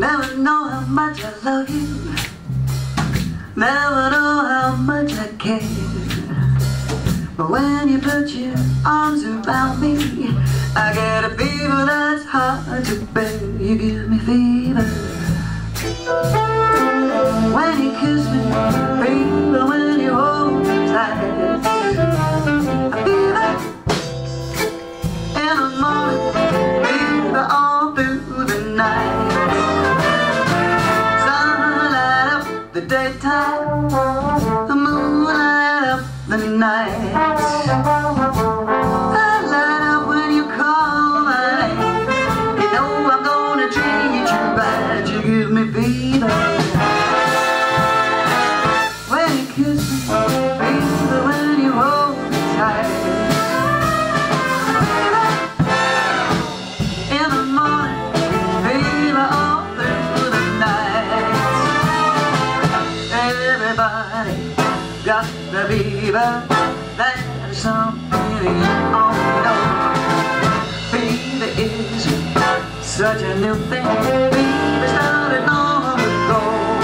Never know how much I love you. Never know how much I care. But when you put your arms around me, I get a fever that's hard to bear. You give me fever when you kiss me, fever when you hold me tight. A fever in the morning, fever all through the night. Sun light up the daytime, the moon light up the night. I light up when you call my name. You know I'm gonna treat you right. You give me fever when you kiss me, fever when you hold me tight. Fever in the morning, fever all through the night. Everybody got the fever. That's something you all know. Fever is such a new thing. Fever started long ago.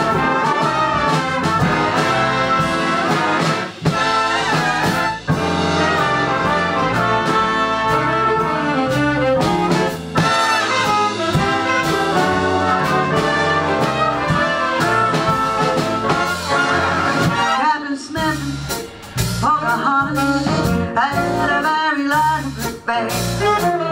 Captain Smith, Pocahontas had a very lively band.